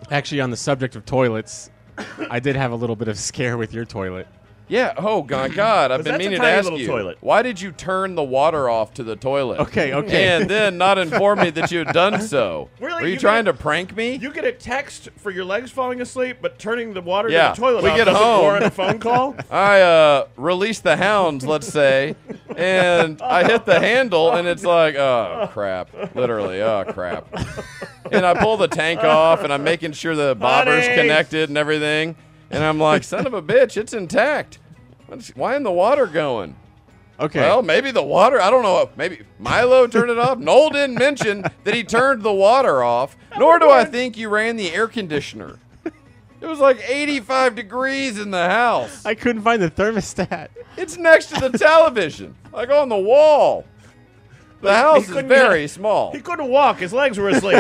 Actually, on the subject of toilets, I did have a little bit of scare with your toilet. Yeah. Oh, God. I've been That's a meaning to tiny ask little you. toilet. Why did you turn the water off to the toilet? Okay. And then not inform me that you had done so. Really? Were you You trying get- to prank me? You get a text for your legs falling asleep, but turning the water Yeah, to the toilet we off get doesn't home. warrant a phone call? I released the hounds, let's say, and I hit the handle, and it's like, oh, crap. Literally, oh, crap. And I pull the tank off, and I'm making sure the bobber's Honey. connected and everything. And I'm like, son of a bitch, it's intact. Why isn't the water going? Okay. Well, maybe the water, I don't know. Maybe Milo turned it off. Noel didn't mention that he turned the water off, nor do I think you ran the air conditioner. It was like 85 degrees in the house. I couldn't find the thermostat. It's next to the television, like on the wall. The house is couldn't very get- small. He couldn't walk. His legs were asleep.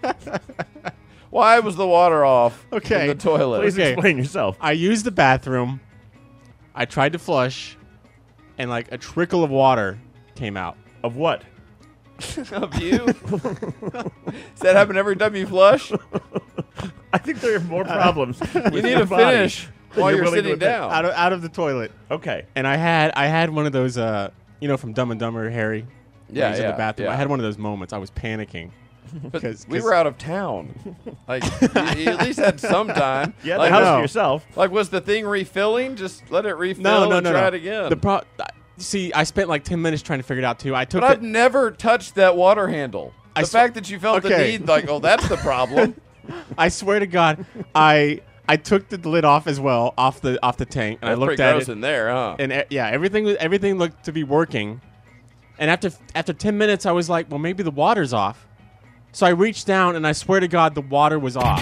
Why was the water off Okay. in the toilet? Please Okay. explain yourself. I used the bathroom. I tried to flush, and like a trickle of water came out. Of what? Of you? Does that happen every time you flush? I think there are more problems. You need to finish while you're sitting down. Out of the toilet. Okay. And I had one of those, from Dumb and Dumber, Harry. when Yeah, he's in yeah, the bathroom. yeah. I had one of those moments. I was panicking. But 'Cause- we 'cause- were out of town. Like, you at least had some time. Yeah, the like, house no. to yourself. like, was the thing refilling? Just let it refill No. and try it again. See, I spent like 10 minutes trying to figure it out too. I took But I've the, never touched that water handle. I The sw- fact that you felt the Okay. need, like, oh, that's the problem. I swear to God, I took the lid off as well, off the tank, and That's I looked pretty at gross it, in there, huh? and everything looked to be working. And after 10 minutes, I was like, well, maybe the water's off. So I reached down, and I swear to God, the water was off.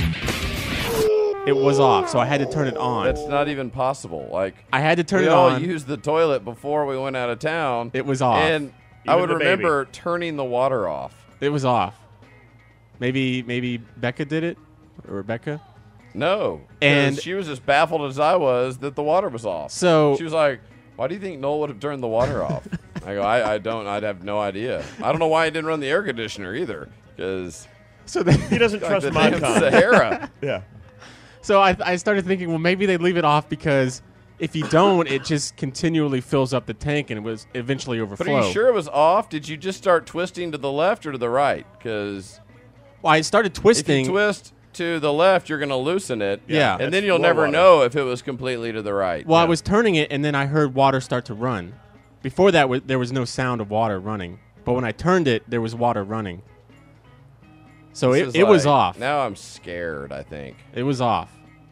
It was off, so I had to turn it on. That's not even possible. Like, I had to turn we it all on. used the toilet before we went out of town. It was off. And I Even would the baby. remember turning the water off. It was off. Maybe Becca did it, or Rebecca. No. 'cause And- she was as baffled as I was that the water was off. So She was like, why do you think Noel would have turned the water off? I go, I don't. I'd have no idea. I don't know why he didn't run the air conditioner either. Because then, He doesn't like trust the my damn con. Sahara. Yeah. so I started thinking, well, maybe they leave it off because if you don't, it just continually fills up the tank and it was eventually But overflow. are you sure it was off? Did you just start twisting to the left or to the right? Because Well, I started if you twisting. twist to the left, you're going to loosen it. Yeah. And That's then you'll more never water. know if it was completely to the right. Well, I Yeah. was turning it, and then I heard water start to run. Before that, there was no sound of water running. But when I turned it, there was water running. So This is it was like- off. Now I'm scared, I think. It was off.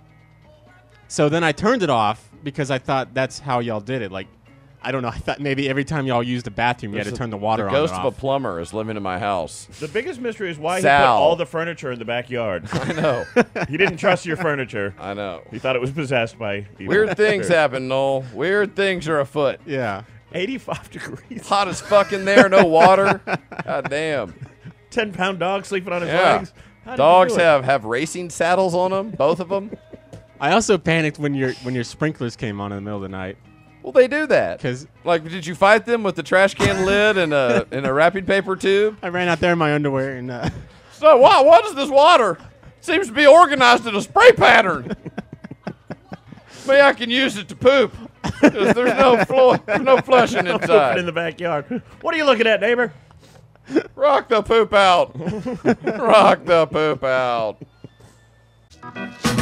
So then I turned it off because I thought that's how y'all did it. Like, I don't know. I thought maybe every time y'all used the bathroom, you had to There's turn the water the on ghost and of off. a plumber is living in my house. The biggest mystery is why he put Sal. all the furniture in the backyard. I know. He didn't trust your furniture. I know. He thought it was possessed by evil. Weird things happen, Noel. Weird things are afoot. Yeah. 85 degrees. Hot as fuck in there, no water. God damn. 10-pound dog sleeping on his Yeah. legs. How did you Dogs do it? have racing saddles on them, both of them. I also panicked when your sprinklers came on in the middle of the night Well, they do that. because Like, did you fight them with the trash can lid and a wrapping paper tube? I ran out there in my underwear and So, what is this water? Seems to be organized in a spray pattern. Maybe I can use it to poop. 'Cause there's no flushing Pooping inside. in the backyard. What are you looking at, neighbor? Rock the poop out. Rock the poop out.